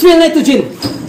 Spell nitrogen.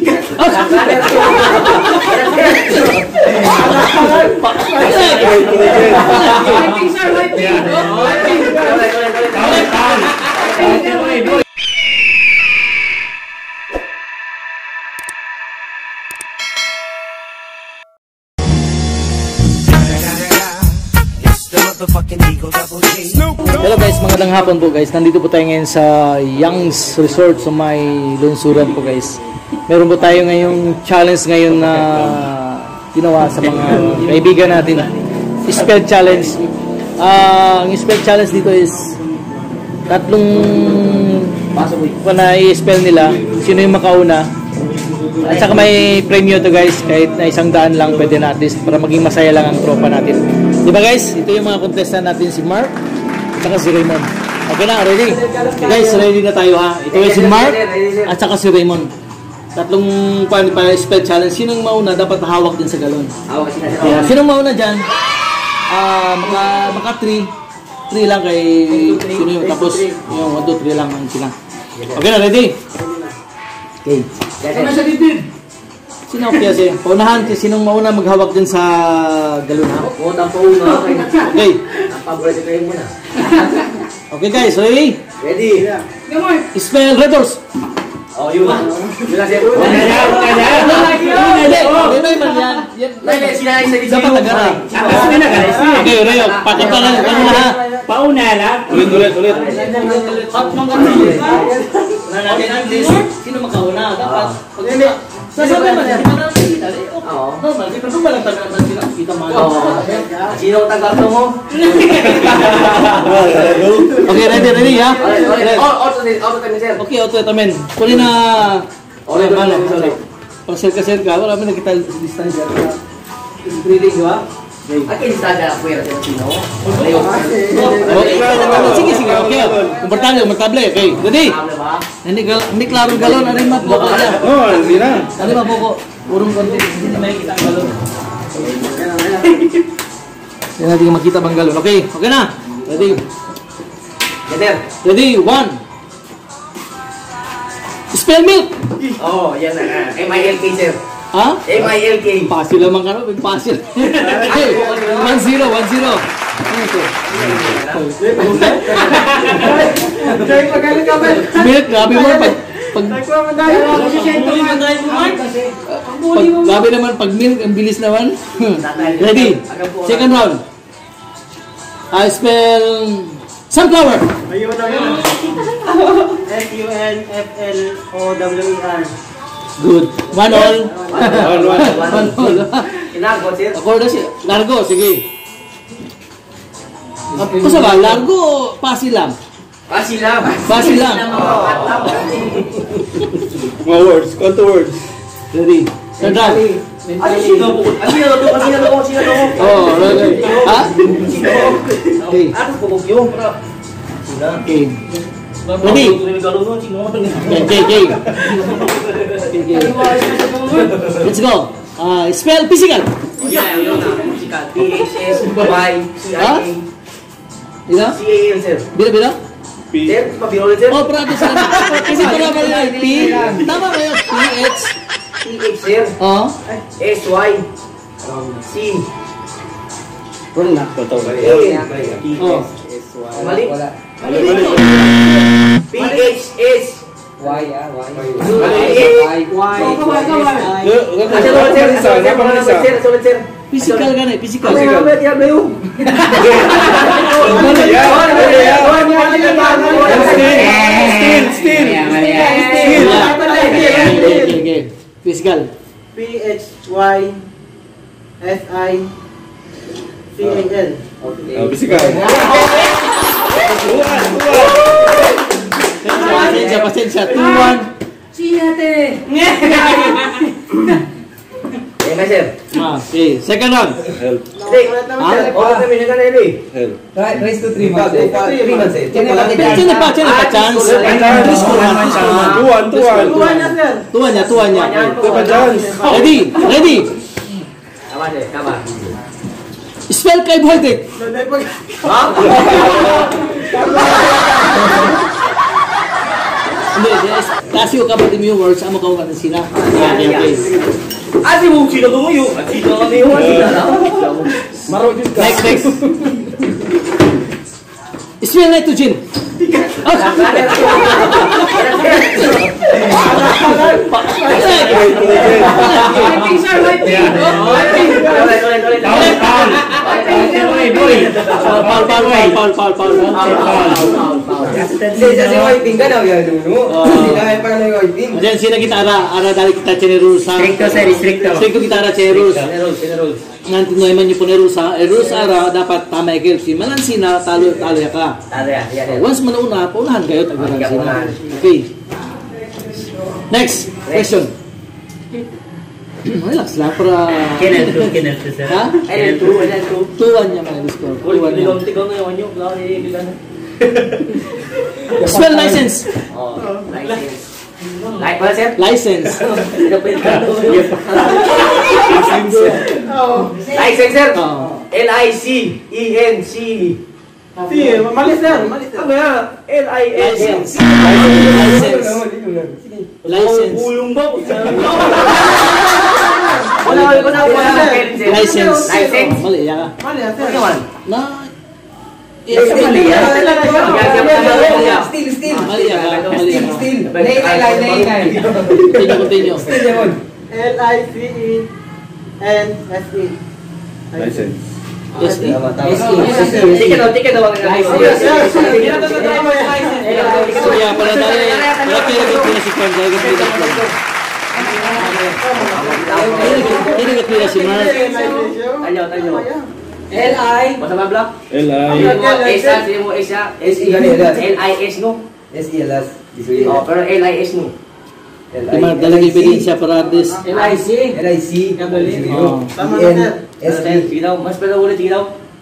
Hello guys, magandang hapon po guys. Nandito po tayo ngayon sa Young's Resort sa may Lunsuran po guys. Meron po tayo ngayong challenge ngayon na ginawa sa mga kaibigan natin. Spell challenge. Ang spell challenge dito is tatlong na i-spell nila. Sino yung makauna. At saka may premyo to guys. Kahit na 100 lang pwede na at least para maging masaya lang ang tropa natin. Diba guys? Ito yung mga contestant natin, si Mark at saka si Raymond. Okay na, ready? Guys, ready na tayo ha. Ito yung si Mark at saka si Raymond. Tatlong spell challenge. Sinong mauna dapat hawak din sa galon. Yeah. Sinong mauna dyan? Maka 3 lang kay sino yung tapos yung 1, 2, 3 lang ang sila. Okay na, ready? Okay. Ano sa dibdib? Sino kaya siya? Paunahan kasi sinong mauna maghawak din sa galon ha? Pauna. Okay. Paborito kayo muna. Okay guys, ready? Ready. Spell red doors. Oh, yun. Yun lang siya. Dapat nagara. Okay, Reo. Pakita lang. Pauna lang. Ulit. Sino makauna? Dapat. Sasabi mo na. Normal. Siyempre kung balang tagal na sila. Kita mo. Sino ang tagal mo? Okay, ready ha? Okay, auto tamen. Kuli na pang-serka-serka, wala mo nakita sa distansya. Breathing, di ba? Akin distansya ako yung sino. Sige, okay. Komportable, okay. Ready? Hindi klaro galon, ano yung mapoko niya? Oo, hindi na. Ano yung mapoko? Urong konti, hindi na makikita ang galon. Hindi natin makita bang galon. Okay na. Ready? Ready, 1. Spell milk! Oh, yan na. M-I-L-K, sir. Ha? M-I-L-K. Pasil naman ka no? Pasil. Okay, 1-0. Ano ito? Milk, grabe mo. Grabe naman, pag milk, ang bilis naman. Ready? Second round. I spell sunflower. S-U-N-F-L-O-W-E-R. Good. 1-1. Inagot, sir. Ako na siya. Largo, sige. Ano sa ba? Largo, pasil lang. Pasil lang. Mga words. Konto words. Ready. Third round. Sino to? Oh, okay. Ha? Okay. Ano po yung? Okay. Ready? Okay. Let's go. Spell physical. P-H-S-Y-C-I-A. C-A-N, sir. Bila? Sir, pabiro ulit, sir. Oh, practice lang. Kasi pala ba yun? P. Tama ba yun? P-H. P-H, sir. S-Y. C. Wala na. Mali. P-H-S. Y. Physical ka na eh. Physical. Still. Physical. P-H-Y-S-I-C-A-L. Physical. Pasensya. 2-1. Siyate. Sir. Okay, second round. Help. Raise to 3 months. 3 months, sir. Chance pa chance. Tuwan niya. Ready. Tama. Spell carbohydrate. Hindi, kasi yung kapatid mo yung words, amo ka man sila. Okay, okay. Ati mo, sino mo yung? At sino kami yung? Next, next. Spell nitrogen. Diyan sila kita ara dali kita generosa. Stricto kita ara generosa. Nanti no man yung punerusa, rusa ara dapat tama ikil si Malansina talo ya ka. Once manauna, paunahan kayo tag Malansina. Okay. Next question. Relax lang para Kinel to sir. Ha? Tuwan niya mga disco. Tuwan niya. Spell license. Like what sir? License. License sir. L-I-C-E-N-C. Mali sir. Ano yan? L-I-N-C. License. License. Ulong ba? License. License. Mali ya ka. Mali sir. Ano naman? Na Mali yan. Still. Mali ya ka. Mali ya ka. Continue. L-I-C-E-N-S-E. License. SE. Ticket daw ang So yeah, para tayo, para kaya nagpila si Kwan, kaya nagpila si Kwan. Kaya nagpila si Mark. Tanyo. L-I. Basta ba block? L-I. Esa, sige mo Esa. L-I-S no? Oh, pero L-I-S no. Si Mark, dalang ebidensya para this. Oh. Tama na sir. Sige daw, mas pala ulit, sige daw.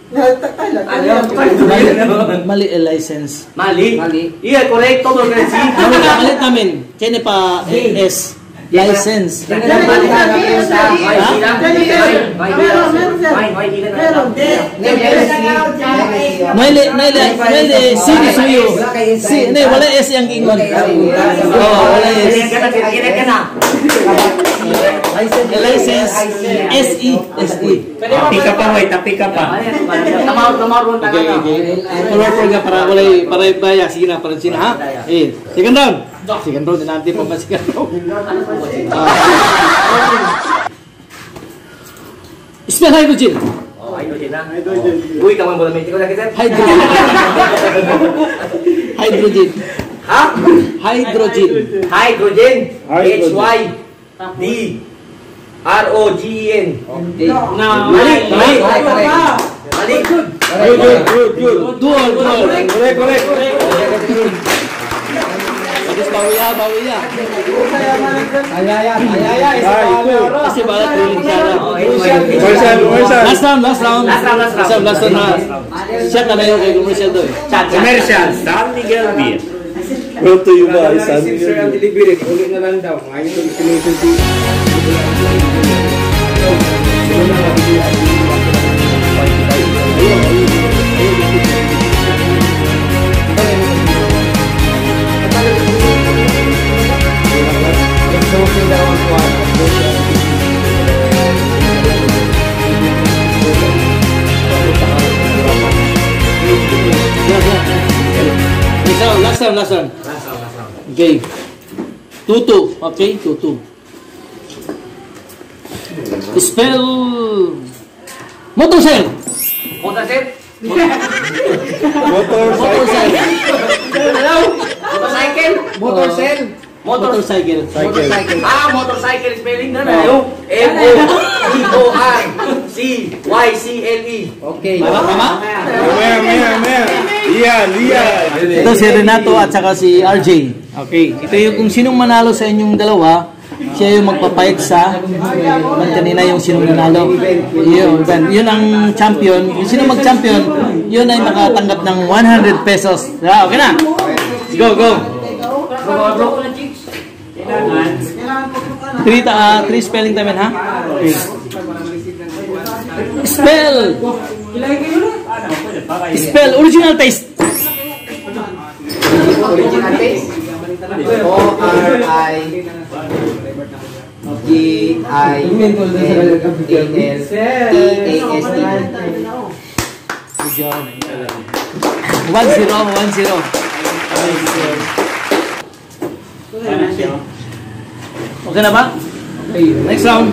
Mali license. Mali. Yeah, correct. Todo correct. Malit namin. Kaya pa S. License. Naile sini suyo. Si, ne wala S yang ingon. Oh, wala S. License SE. Tapi ka pa. Tamar Okay. Para wala baya sige na para sina ha. Second round. Second round nanti pa ba second round. Spell hydrogen. Hydrogen na. Uy, kaman bola medyo na kita. Hydrogen. Hydrogen. Ha? Hydrogen. Hydrogen. H-Y-D-R-O-G-E-N. Mali. Good. Dual. Correct. Habis bawiya. Kasi balat rin Marshall. Last round na. Siya ka na yung kay commercial doon. Commercial. San Miguel Beer. Brought to you by San Miguel. Ulit na lang daw. Ngayon, Last round. Okay. 2-2. Okay, 2-2. Spell motorcycle. Motorcycle. Motorcycle spelling na yung M-O-T-O-R-C-Y-C-L-E. okay. Tama? Lian. Ito si Renato at saka si RJ. Okay. Ito yung kung sinong manalo sa inyong dalawa, siya yung magpapayag sa kanina yung sinong nanalo. Yun ang champion. Yung sinong mag-champion, yun ay makatanggap ng 100 pesos. Okay na? Go. Three spelling time ha? Okay. Spell original taste. O-R-I-G-I-N-T-S-T-A-S-T. 1-0. Okay na ba? Okay, next round.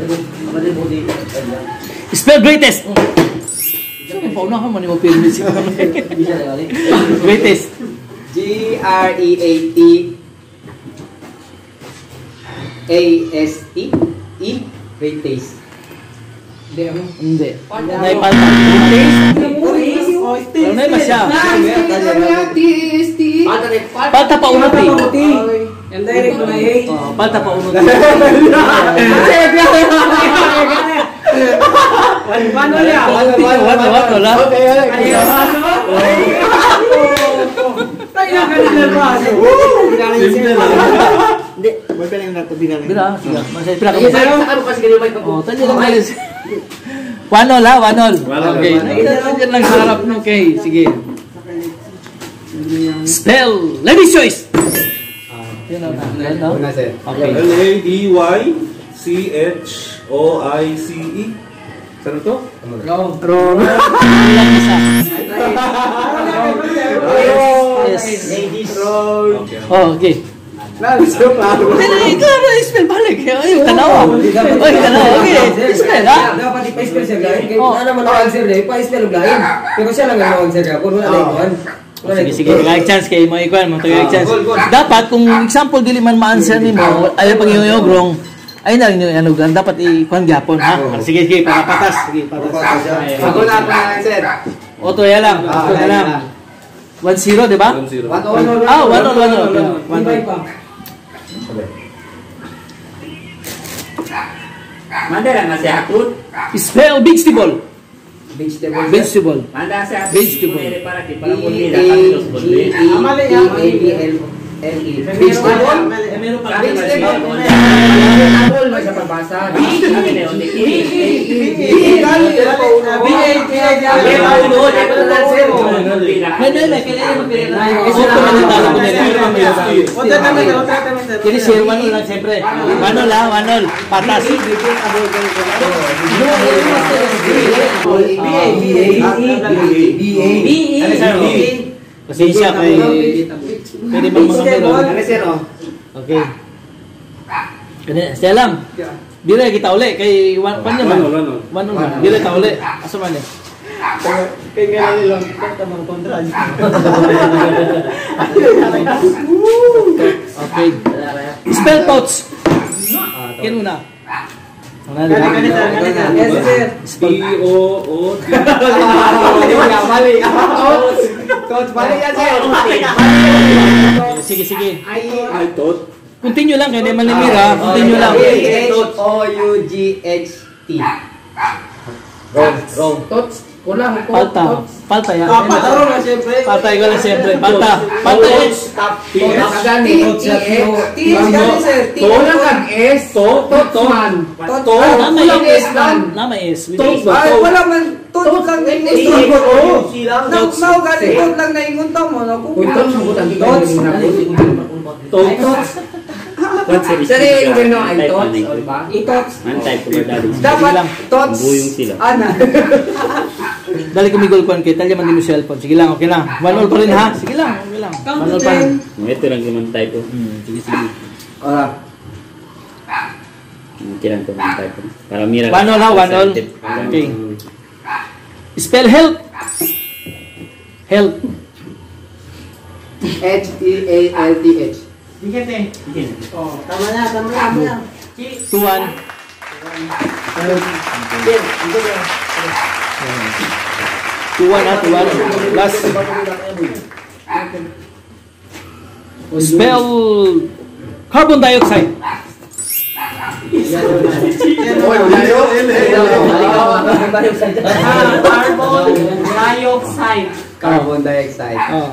Spell greatest. Paunahan mo ni mo film music. Greatest. G-R-E-A-T-A-S-T. E. Greatest. Hindi. Naipalta. Ano na ba siya? Palta pa unot eh. Yung direct na Palta pa unot. Paano niya? What wala? Tayo na kanila ba? Hindi. Bira, sige. Masaya pila ka. Ano kasi ganyan ba? Oh, tanyo lang guys. 1-0 ha, 1-0. Okay. Nandiyan lang sa harap no, okay. Sige. Spell. Ladies choice. Yun na. Okay. L-A-D-Y-C-H-O-I-C-E. Saan to? Wrong. Ilang isa. Ladies. Oh, okay. Hindi, ikaw na spell balik. Ay, tanawa. Ay, tanawa. Okay. Spell, ha? Dapat ipa-spell siya gawin. Kaya naman ang answer na, ipa-spell gawin. Pero siya lang ang answer ka. Kung wala na ikuan. Sige, tagay chance kay mo ikuan mo tagay chance. Dapat kung example dili man ma-answer nimo, ayo pag yung wrong. Ay na yung ano gan dapat ikuan gyapon ha. Sige, para patas. Sige, patas. Ako na ang answer. Oto ya lang. Oto ya lang. 1-0, di ba? 1-0. 1-0. Ah, 1-0. Mandala na siya akut. Spell vegetable. Vegetable. Vegetable. Manda siya Vegetable. para que para poner la carne los bolillos. Vegetable. Vegetable. Vegetable. Sa pagbasa. Jadi share 1-0 lang siyempre. 1-0 lang, 1-0. Patas. Pasensya kay pwede bang mga meron? Okay. Kanya, siya lang. Dili kita uli kay kanya man. 1-0 man. Dili ta uli. Asa man eh? Kaya nga nilang tamang kontra. Okay. Spell thoughts. Kin muna. Ganita. T-O-O-T. Mali. Coach, mali yan sir. Sige. I thought. Continue lang kaya naman limira. Continue lang. T-O-U-G-H-T. Wrong. Tots. Kulang. Palta yan. Pataro na siyempre. Palta ikaw lang siyempre. Palta is. Nama is. Wala man. Tot lang na ingon. Tots lang na ingon to mo. Tots. Sorry, yung gano'n ay tots. Itots. Dapat tots. Ana. Dali kumigol ko kay talya man din mo cellphone. Sige lang, okay lang. 1-0 pa rin ha. Sige lang, okay lang. 1-0 pa rin. Ito lang naman type. Sige. Ora. Ito lang naman type. Para mira. 1-0 ha, 1-0. Okay. Spell help. Help. H-E-A-L-T-H. Oh, tama na. 2-1. 2-1 ha, 2-1. Last. Spell carbon dioxide. Carbon dioxide. Oh.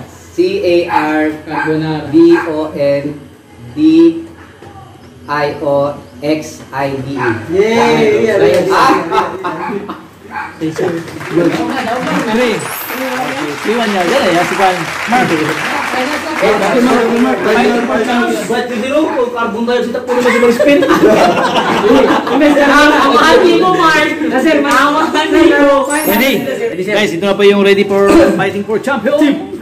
C-A-R-B-O-N-D-I-O-X-I-D-E. Yay! Good. 3-1 niya. Yan ay, si Juan. Mark. Buat video ko, carbon dioxide po naman si spin. Ang hati mo, Mark. Sir, maawa ka na yun. Ready? Guys, ito na pa yung ready for fighting for champion.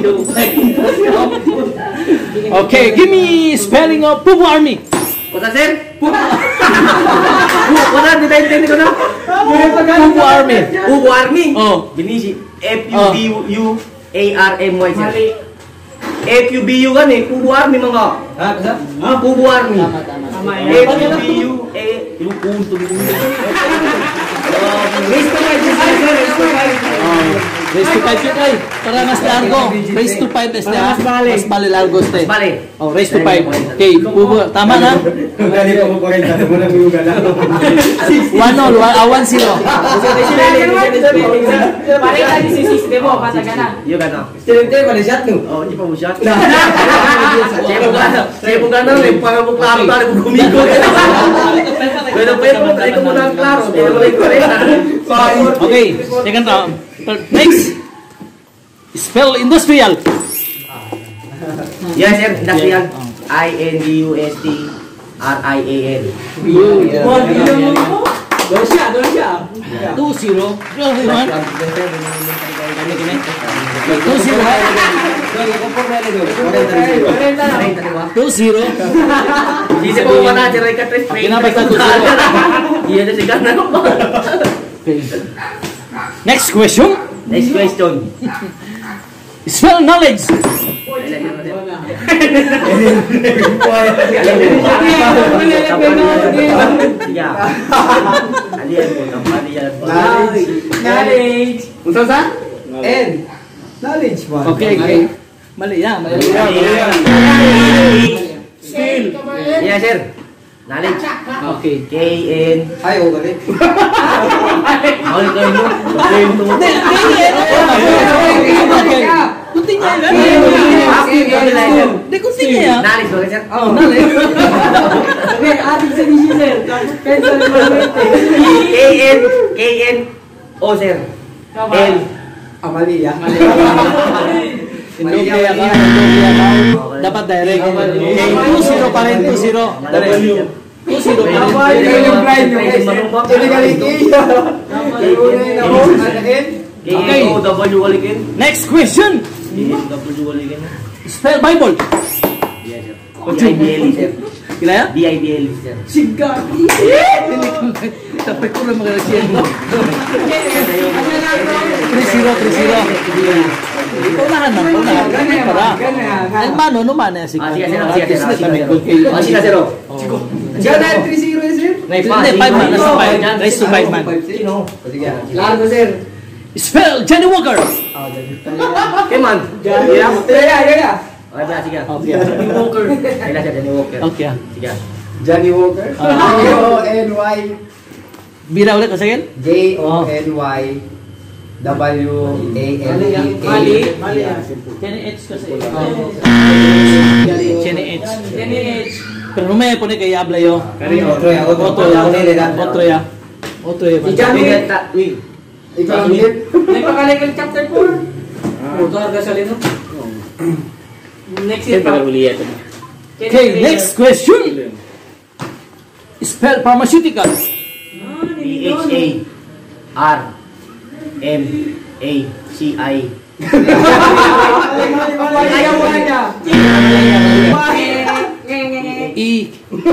Okay, give me spelling of Pupu Army. Wala, sir? Wala, dito ko na. Pupu Army. Pupu Army? Oh. Binisi. F-U-B-U-A-R-M-Y, sir. F-U-B-U kan eh. Pupu Army mga. Ha? Pupu Army. F-U-B-U-A... Yung punto. Race to 5 yun ay. Para mas largo. Race to 5 este ha. Mas bali largo este. Bale. Oh, race to 5. Okay, Pupu. Tama na? 1-0. 1-0. Pare ka di si system mo, pataga na. Yung gana. Student pada shot tu. Oh, di pa mo shot. Saya po gana. Para mo klaro tayo kung gumigo. Pero tayo mo lang klaro. Okay, second round. Next. Spell industrial. Yes, sir. Industrial. I-N-D-U-S-T-R-I-A-L. 2-0. 2-0. Hindi po mana cerai ka tres. Kinabay ka 2-0. Iya na si Gana. Okay. Next question. Next question. Spell knowledge. Knowledge. Unsa sa? N. Knowledge man. Okay, okay. Mali yan. Mali yan. Skill. Iya, sir. Knowledge. Okay. K-N. Ay, o gali. Awal kayo mo. Okay. Continue yan. Hindi, continue yan. Knowledge ba, sir? Oh, knowledge. Okay, ating sa DC, sir. Cancel mo naman ito. K-N. K-N-O, sir. L. Amali ya. Hindi kaya ka. Dapat direct. Okay, 2-0 pa rin. 2-0. 2-0 pa rin. K-N-O-W walikin. Next question. K-N-O-W walikin. Spell Bible. Yes, sir. B-I-B-L-E, sir. Kila ya? B-I-B-L-E, sir. Sigari. Tapos ko lang mga siya. 3-0. Paunahan na. Para. Almano, naman na. Sige, sir. Sige, sir. Jangan 3-0 ya, sir. Hindi, 5 man. Nasa 5. Race to 5 man. Sino? Largo, sir. Spell Johnny Walker. Keman. Ya, ya. Okay, ba, sige. Okay. Johnny Walker. Kailan siya, Johnny Walker. Okay. Sige. Johnny Walker. J-O-N-Y. Bira ulit kasi yan? J-O-N-Y. W-A-L-E-A. Mali. Jenny H kasi. Jenny H. Pero numaya po ni kay Ablayo. Otro ya. Otro ya. Si Johnny. Ikaw lang din. May pakalikal chapter 4. Ito harga sa lino. Next year pa. Okay, next question. Spell pharmaceutical. P-H-A-R-M-A-C-I. Ayaw mo niya. E.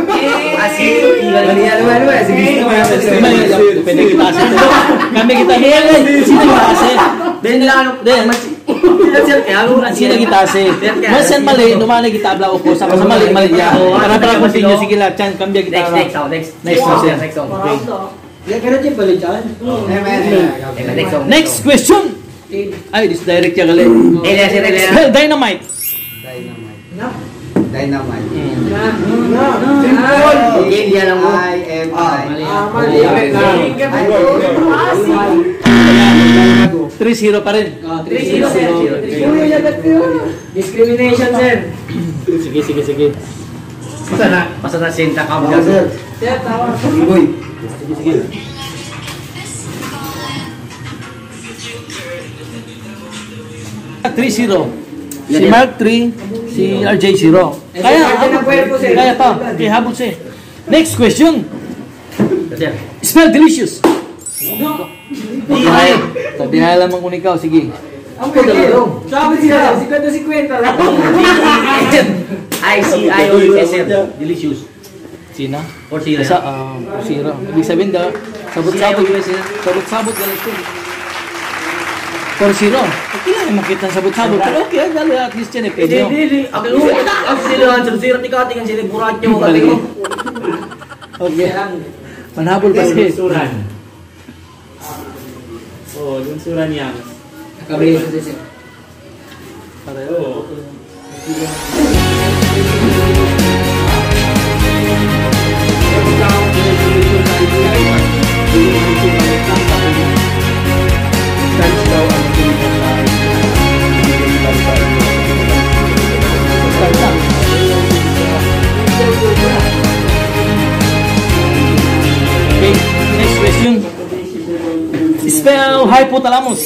Depende kita kasi. Kami kita sino kita kasi? Ben lang. Sino kita kasi? Mas yan mali, numana kita abla ko sa mali ya. Para continue sige la chan cambia kita. Next. Next. Okay. Ya kira din pala dyan. Next question. Ay, this direct ya gali. Spell dynamite. Dynamite. India lang mo. I-M-I. 3-0 pa rin. 3-0, sir. Discrimination, sir. Sige. Basta na senta ka mo. Sir. Sir, tawa. Uy. Sige. 3-0. Si Mark 3, si RJ 0. Kaya pa. Okay, habol siya. Next question. Spell delicious. Tabihay lamang kung ikaw, sige. Sabi siya, 50-50 lang. ICIOUSM. Delicious. Sina? Or sila. Sa, zero. Ibig sabihin daw, sabot-sabot. Sabot-sabot galit ko. 4-0. Okay lang yung makita ng sabot-sabot. Pero okay, dali at least yan eh. Pwede yun. Ako sila, sila tikating, sila buratyo. Okay. Manhabol pa siya. Lunsuran. Oh, lunsuran yan. Nakabili sa sisi. Pareho. Okay, next question. Spell hypothalamus.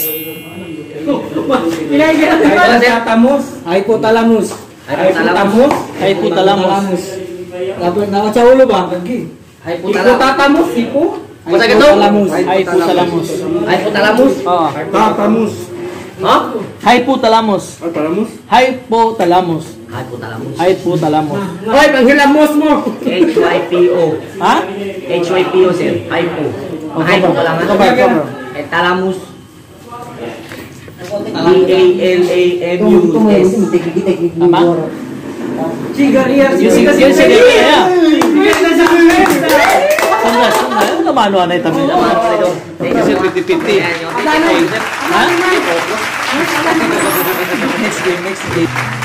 Hypothalamus. Hypothalamus. Hypothalamus. Nakatsa ulo ba? Hypothalamus. Masa gitu? Hypothalamus. Hypothalamus. Oo. Tatamus. Ha? Hypothalamus. Ay, paramus? Hypothalamus. Hypothalamus. Hypothalamus. Hoy, panghilamos mo! HYPO. Ha? HYPO, sir. Hypo. Hypo pa lang. Thalamus. DALAMUS. Tama? Sigariya, Yun sige kaya. Sandra. Ano naman ano na itabi? Kasi 50-50. Ha? Next game.